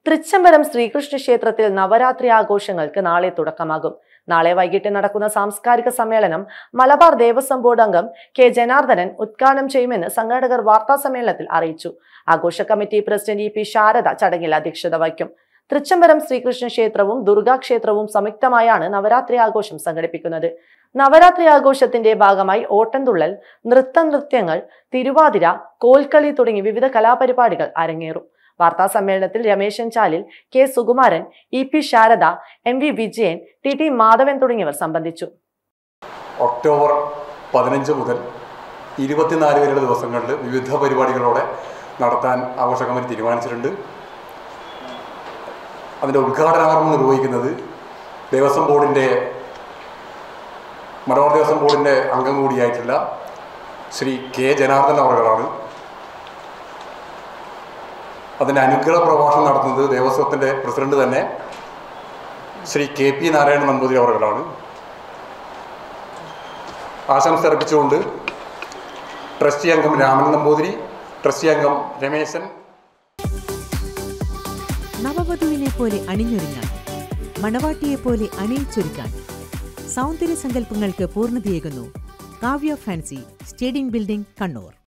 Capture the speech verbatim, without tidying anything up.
തൃച്ചംബരം ശ്രീകൃഷ്ണ ക്ഷേത്രത്തിൽ നവരാത്രി ആഘോഷങ്ങൾക്ക് നാളെ തുടക്കമാകും. നാളെ വൈകിട്ട് നടക്കുന്ന സാംസ്കാരിക സമ്മേളനം മലബാർ ദേവസ്വം ബോർഡ് അംഗം കെ ജനാർദ്ദനൻ ഉദ്ഘാടനം ചെയ്യുമെന്ന് സംഘാടകർ വാർത്താ സമ്മേളനത്തിൽ അറിയിച്ചു. ആഘോഷ committee president E P Sarada ചടങ്ങിൽ അധ്യക്ഷത വഹിക്കും. തൃച്ചംബരം ശ്രീകൃഷ്ണ ക്ഷേത്രവും ദുർഗാ ക്ഷേത്രവും സംയുക്തമായാണ് നവരാത്രി ആഘോഷം സംഘടിപ്പിക്കുന്നത്. നവരാത്രി ആഘോഷത്തിന്റെ ഭാഗമായി ഓട്ടംതുള്ളൽ, നൃത്ത നൃത്യങ്ങൾ, തിരുവാതിര, കോൽക്കളി തുടങ്ങി വിവിധ കലാപരിപാടികൾ അരങ്ങേറും. വാർത്താ സമ്മേളനത്തിൽ Rameshan Chalil, K Sukumaran, E P Sarada, M V Vijayan, T T Madhavan തുടങ്ങിയവർ സംബന്ധിച്ചു. ഒക്ടോബർ പതിനഞ്ച് മുതൽ ഇരുപത്തിനാല് വരെയുള്ള ദിവസങ്ങളിൽ വിവിധ പരിപാടികളോടെ നടത്താൻ ആഘോഷ കമ്മിറ്റി തീരുമാനിച്ചിട്ടുണ്ട്. അതിൻ്റെ ഉദ്ഘാടനം നിർവഹിക്കുന്നത് ദേവസ്വം ബോർഡിൻ്റെ മലബാർ ദേവസ്വം ബോർഡിൻ്റെ അംഗം കൂടിയായിട്ടുള്ള ശ്രീ കെ ജനാർദ്ദനൻ അവറുകളാണ്. അതിൻ്റെ അനുഗ്രഹ പ്രഭാഷണം നടത്തുന്നത് ദേവസ്വത്തിൻ്റെ പ്രസിഡന്റ് തന്നെ ശ്രീ കെ പി നാരായണൻ നമ്പൂതിരി അവറുകളാണ്. ആശംസ അർപ്പിച്ചുകൊണ്ട് ട്രസ്റ്റി അംഗം രാമൻ നമ്പൂതിരി, ട്രസ്റ്റി അംഗം രമേശൻ. നവവധുവിനെ പോലെ അണിഞ്ഞൊരുങ്ങാൻ, മണവാട്ടിയെ പോലെ അണിയിച്ചൊരുക്കാൻ സൗന്ദര്യ സങ്കല്പങ്ങൾക്ക് പൂർണ്ണതയേകുന്നു Kavya fancy stadium building, Kannur.